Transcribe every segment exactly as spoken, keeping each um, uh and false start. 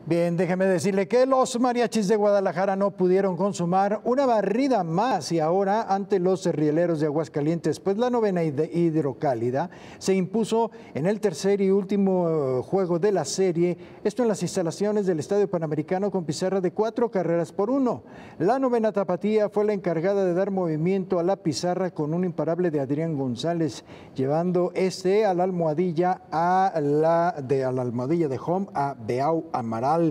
Bien, déjeme decirle que los mariachis de Guadalajara no pudieron consumar una barrida más y ahora ante los rieleros de Aguascalientes, pues la novena Hidrocálida se impuso en el tercer y último juego de la serie, esto en las instalaciones del Estadio Panamericano con pizarra de cuatro carreras por uno. La novena Tapatía fue la encargada de dar movimiento a la pizarra con un imparable de Adrián González, llevando este a la almohadilla a la de a la almohadilla de home a Beau Amaral.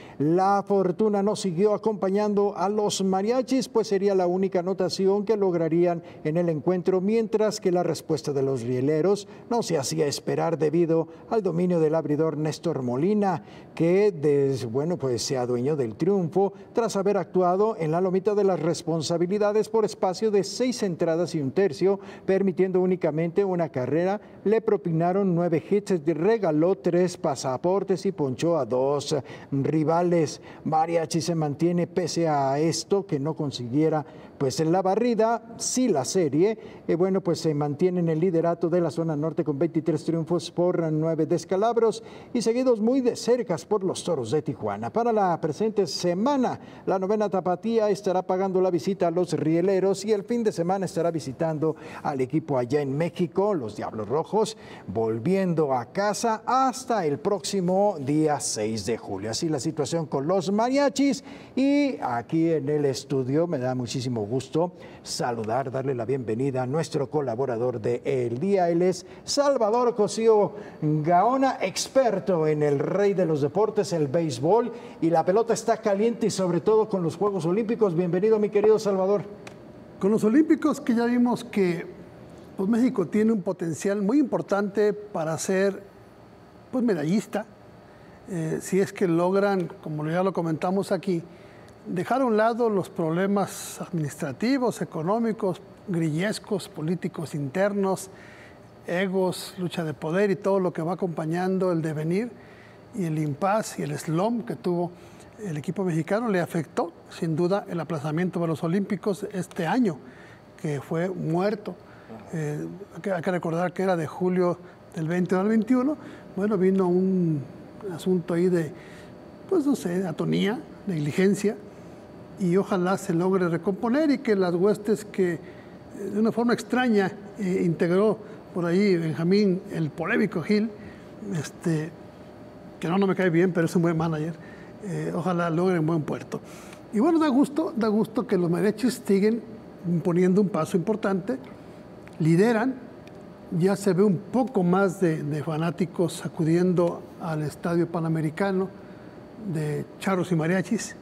La fortuna no siguió acompañando a los mariachis, pues sería la única anotación que lograrían en el encuentro, mientras que la respuesta de los rieleros no se hacía esperar debido al dominio del abridor Néstor Molina, que des, bueno, pues se adueñó del triunfo tras haber actuado en la lomita de las responsabilidades por espacio de seis entradas y un tercio, permitiendo únicamente una carrera. Le propinaron nueve hits, regaló tres pasaportes y ponchó a dos rivales. Mariachi se mantiene pese a esto, que no consiguiera pues en la barrida, sí la serie, eh, bueno, pues se mantiene en el liderato de la zona norte con veintitrés triunfos por nueve descalabros y seguidos muy de cerca por los Toros de Tijuana. Para la presente semana, la novena Tapatía estará pagando la visita a los rieleros y el fin de semana estará visitando al equipo allá en México, los Diablos Rojos, volviendo a casa hasta el próximo día seis de julio. Así la situación con los mariachis, y aquí en el estudio me da muchísimo gusto saludar, darle la bienvenida a nuestro colaborador de El Día. Él es Salvador Cosío Gaona, experto en el rey de los deportes, el béisbol, y la pelota está caliente y sobre todo con los Juegos Olímpicos. Bienvenido, mi querido Salvador. Con los Olímpicos, que ya vimos que pues, México tiene un potencial muy importante para ser pues, medallista, eh, si es que logran, como ya lo comentamos aquí, dejar a un lado los problemas administrativos, económicos, grillescos, políticos internos, egos, lucha de poder y todo lo que va acompañando el devenir, y el impas y el slump que tuvo el equipo mexicano le afectó sin duda el aplazamiento de los Olímpicos este año, que fue muerto. Eh, hay que recordar que era de julio del veinte al veintiuno. Bueno, vino un asunto ahí de, pues no sé, atonía, negligencia, y ojalá se logre recomponer y que las huestes que de una forma extraña eh, integró por ahí Benjamín, el polémico Gil, este, que no, no me cae bien, pero es un buen manager, eh, ojalá logren buen puerto. Y bueno, da gusto, da gusto que los mariachis siguen poniendo un paso importante, lideran, ya se ve un poco más de, de fanáticos acudiendo al Estadio Panamericano de charros y mariachis,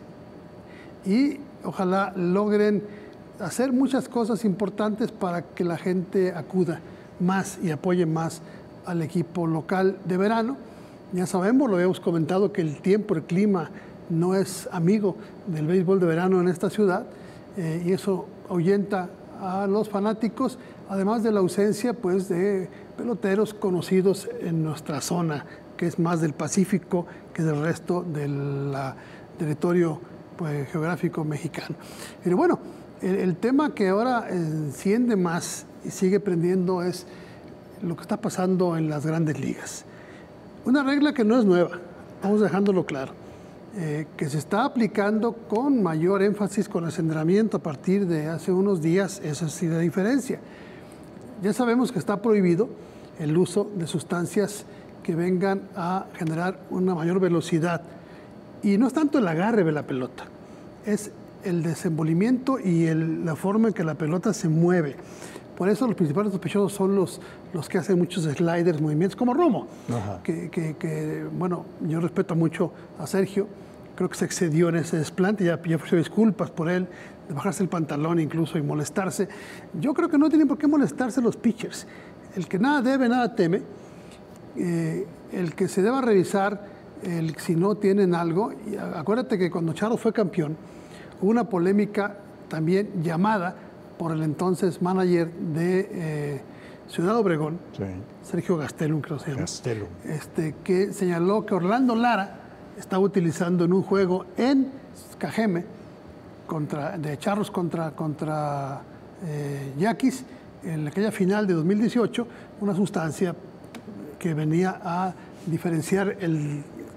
y ojalá logren hacer muchas cosas importantes para que la gente acuda más y apoye más al equipo local de verano. Ya sabemos, lo habíamos comentado, que el tiempo, el clima no es amigo del béisbol de verano en esta ciudad, eh, y eso ahuyenta a los fanáticos, además de la ausencia pues, de peloteros conocidos en nuestra zona, que es más del Pacífico que del resto del la, territorio pues, geográfico mexicano. Pero bueno, el, el tema que ahora enciende más y sigue prendiendo es lo que está pasando en las grandes ligas. Una regla que no es nueva, vamos dejándolo claro, eh, que se está aplicando con mayor énfasis con el acendramiento a partir de hace unos días. Esa sí la diferencia. Ya sabemos que está prohibido el uso de sustancias que vengan a generar una mayor velocidad. Y no es tanto el agarre de la pelota, es el desenvolvimiento y el, la forma en que la pelota se mueve. Por eso los principales sospechosos son los, los que hacen muchos sliders, movimientos, como Romo, que, que, que, bueno, yo respeto mucho a Sergio, creo que se excedió en ese desplante, ya, ya ofreció disculpas por él, de bajarse el pantalón incluso y molestarse. Yo creo que no tienen por qué molestarse los pitchers. El que nada debe, nada teme, eh, el que se deba revisar el, si no tienen algo. Y acuérdate que cuando Charo fue campeón, hubo una polémica también llamada por el entonces manager de eh, Ciudad Obregón, sí. Sergio Gastelum, creo que se llama, Gastelum. Este, que señaló que Orlando Lara estaba utilizando en un juego en Cajeme, contra, de Charros contra, contra eh, Yaquis, en aquella final de dos mil dieciocho, una sustancia que venía a diferenciar el,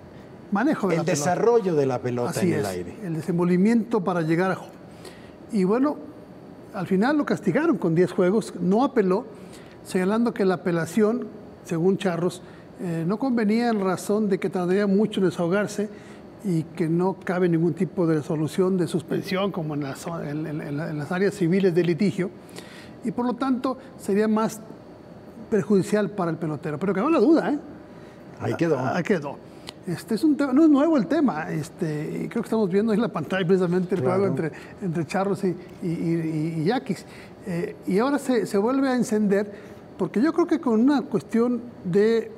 manejo de el la pelota. El desarrollo de la pelota Así en el es, aire. El desenvolvimiento para llegar a home. Y bueno, al final lo castigaron con diez juegos, no apeló, señalando que la apelación, según Charros, eh, no convenía en razón de que tardaría mucho en desahogarse y que no cabe ningún tipo de solución de suspensión como en las, en, en, en las áreas civiles de litigio, y por lo tanto sería más perjudicial para el pelotero. Pero quedó la duda, ¿eh? Ahí quedó. Ahí quedó. Este es un tema, no es nuevo el tema, este, y creo que estamos viendo ahí en la pantalla precisamente el claro. juego entre, entre Charros y, y, y, y Yaquis. Eh, y ahora se, se vuelve a encender, porque yo creo que con una cuestión de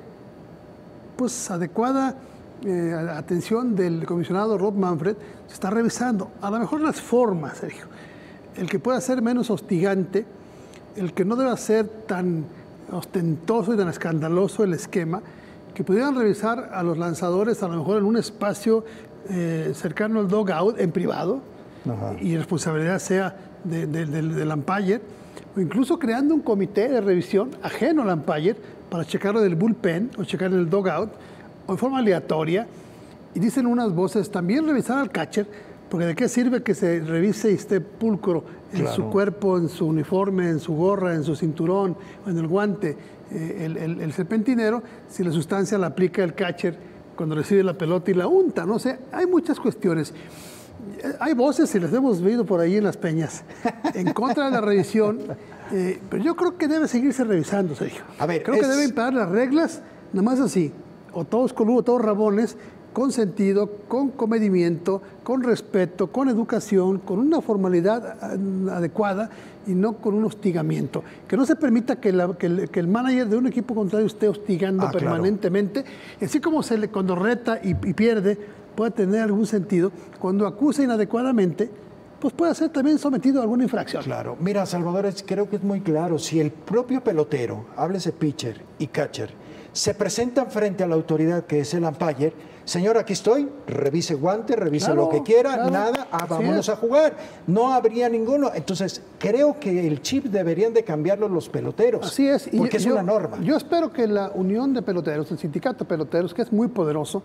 pues, adecuada eh, atención del comisionado Rob Manfred, se está revisando a lo mejor las formas, Sergio. El que pueda ser menos hostigante, el que no deba ser tan ostentoso y tan escandaloso el esquema, que pudieran revisar a los lanzadores a lo mejor en un espacio eh, cercano al dugout, en privado, Ajá. y responsabilidad sea de, de, de, del umpire, o incluso creando un comité de revisión ajeno al umpire para checarlo del bullpen o checar en el dugout, o en forma aleatoria. Y dicen unas voces, también revisar al catcher, porque de qué sirve que se revise y esté pulcro en claro. su cuerpo, en su uniforme, en su gorra, en su cinturón, o en el guante, eh, el, el, el serpentinero, si la sustancia la aplica el catcher cuando recibe la pelota y la unta, no sé, hay muchas cuestiones. Hay voces, y las hemos visto por ahí en las peñas, en contra de la revisión, eh, pero yo creo que debe seguirse revisando, Sergio. A ver, creo es... que deben imperar las reglas, nada más así, o todos coludos, todos rabones, con sentido, con comedimiento, con respeto, con educación, con una formalidad adecuada y no con un hostigamiento. Que no se permita que, la, que, el, que el manager de un equipo contrario esté hostigando ah, permanentemente, claro. así como se le, cuando reta y, y pierde, puede tener algún sentido, cuando acusa inadecuadamente, pues puede ser también sometido a alguna infracción. Claro. Mira, Salvador, creo que es muy claro. Si el propio pelotero, háblese pitcher y catcher, se presentan frente a la autoridad que es el umpire, señor, aquí estoy, revise guante, revise claro, lo que quiera, claro. nada, ah, vámonos a jugar. No habría ninguno. Entonces, creo que el chip deberían de cambiarlo los peloteros. Así es. Porque y es yo, una norma. Yo espero que la unión de peloteros, el sindicato de peloteros, que es muy poderoso,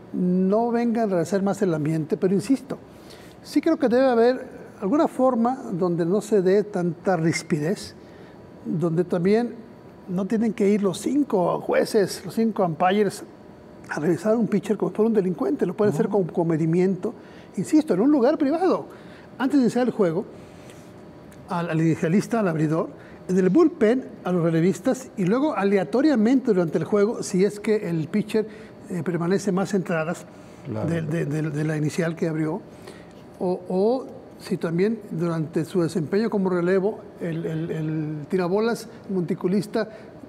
no venga a enrarecer más el ambiente, pero insisto, sí creo que debe haber alguna forma donde no se dé tanta rispidez, donde también no tienen que ir los cinco jueces, los cinco umpires a revisar a un pitcher como si fuera un delincuente, lo pueden no. hacer con comedimiento, insisto, en un lugar privado. Antes de iniciar el juego, al, al inicialista, al abridor, en el bullpen, a los relevistas, y luego aleatoriamente durante el juego, si es que el pitcher eh, permanece más entradas claro. de, de, de, de la inicial que abrió, o, o si también durante su desempeño como relevo, el, el, el tirabolas monticulista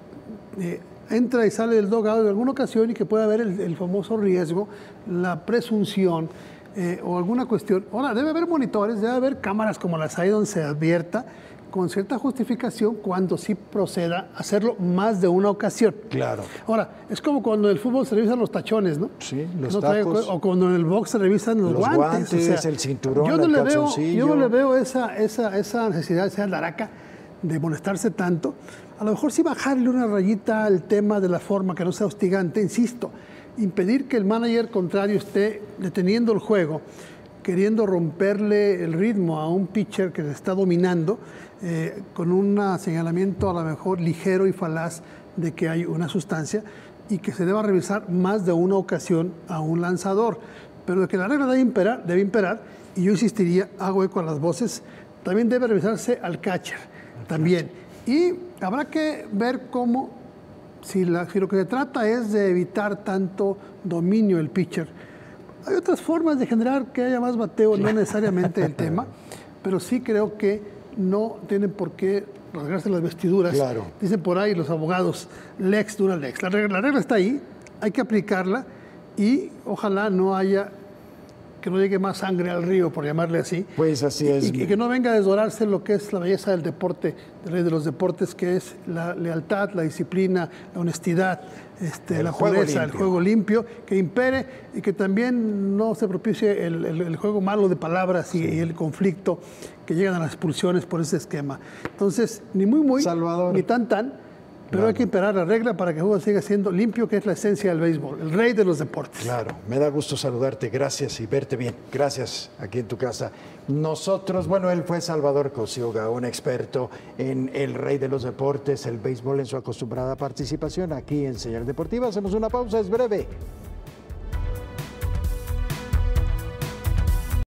eh, entra y sale del dugout en alguna ocasión y que pueda haber el, el famoso riesgo, la presunción eh, o alguna cuestión. Ahora, debe haber monitores, debe haber cámaras como las hay donde se advierta con cierta justificación cuando sí proceda a hacerlo más de una ocasión. Claro. Ahora, es como cuando en el fútbol se revisan los tachones, ¿no? Sí, los no tacos. Trae, o cuando en el box se revisan los, los guantes. guantes, o sea, el cinturón, yo no el le veo, calzoncillo. Yo no le veo esa, esa, esa necesidad, esa laraca de molestarse tanto. A lo mejor sí bajarle una rayita al tema de la forma, que no sea hostigante, insisto. Impedir que el manager contrario esté deteniendo el juego, queriendo romperle el ritmo a un pitcher que se está dominando, eh, con un señalamiento a lo mejor ligero y falaz de que hay una sustancia y que se deba revisar más de una ocasión a un lanzador. Pero de que la regla debe imperar, debe imperar, y yo insistiría, hago eco a las voces, también debe revisarse al catcher, también. Y habrá que ver cómo, si, la, si lo que se trata es de evitar tanto dominio del pitcher, hay otras formas de generar que haya más bateo, no necesariamente el tema, pero sí creo que no tienen por qué rasgarse las vestiduras. Claro. Dicen por ahí los abogados, lex dura lex. La regla, la regla está ahí, hay que aplicarla y ojalá no haya, que no llegue más sangre al río, por llamarle así. Pues así es. Y, y que no venga a desdorarse lo que es la belleza del deporte, del rey de los deportes, que es la lealtad, la disciplina, la honestidad, este, el la juego pureza, limpio. el juego limpio, que impere y que también no se propicie el, el, el juego malo de palabras y, sí. y el conflicto que llegan a las expulsiones por ese esquema. Entonces, ni muy muy, Salvador. ni tan tan, Pero hay que imperar la regla para que el juego siga siendo limpio, que es la esencia del béisbol, el rey de los deportes. Claro, me da gusto saludarte, gracias y verte bien. Gracias, aquí en tu casa. Nosotros, bueno, él fue Salvador Cosiuga, un experto en el rey de los deportes, el béisbol en su acostumbrada participación aquí en Señal Deportiva. Hacemos una pausa, es breve.